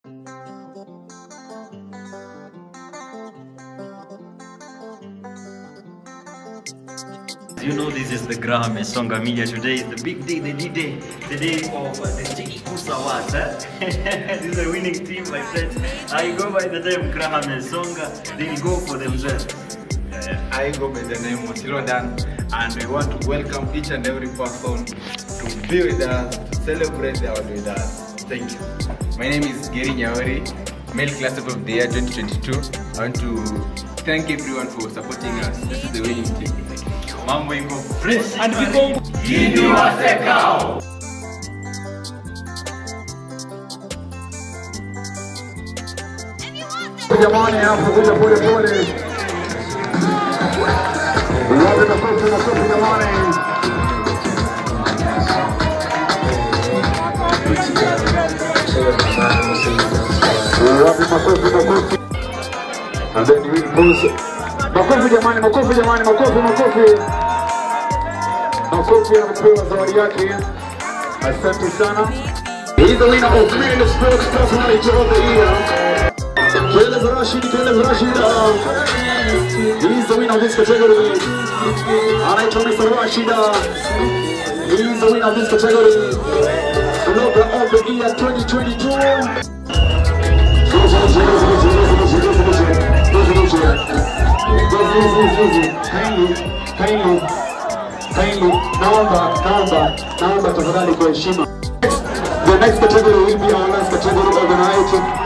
You know, this is the Graham and Songa Media. Today is the big day, the D-Day, the day of the Jkusa Awards. This is a winning team, my friends. I go by the name Graham and Songa. They go for themselves. I go by the name Motirodan, and we want to welcome each and every person to be with us, to celebrate the award with us. Thank you. My name is Gary Nyawari, Male Class of the Year 2022. I want to thank everyone for supporting us. This is the winning team. Mambo iko fresh and become Jkuat. Jamani hapo kuja pole pole. Wapi makofi jamani. Wapi makofi. And then you will pose. Makofi jamani, makofi. Makofi anapewa zawadi yake. Asante sana. He's the winner of Male Sports Personality of the Year. Caleb Rashid. He's the winner of this category. Anaitwa Mr. Rashida. He's the winner of this category. Blogger of the Year 2022. Kindly, naomba tafadhali kwa heshima. The next category will be our last category of the night.